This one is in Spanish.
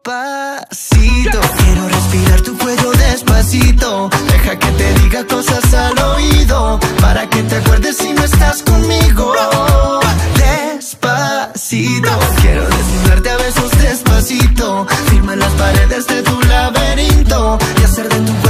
Despacito, quiero respirar tu cuello despacito. Deja que te diga cosas al oído, para que te acuerdes si no estás conmigo. Despacito, quiero desnudarte a besos despacito, firma en las paredes de tu laberinto y hacer de tu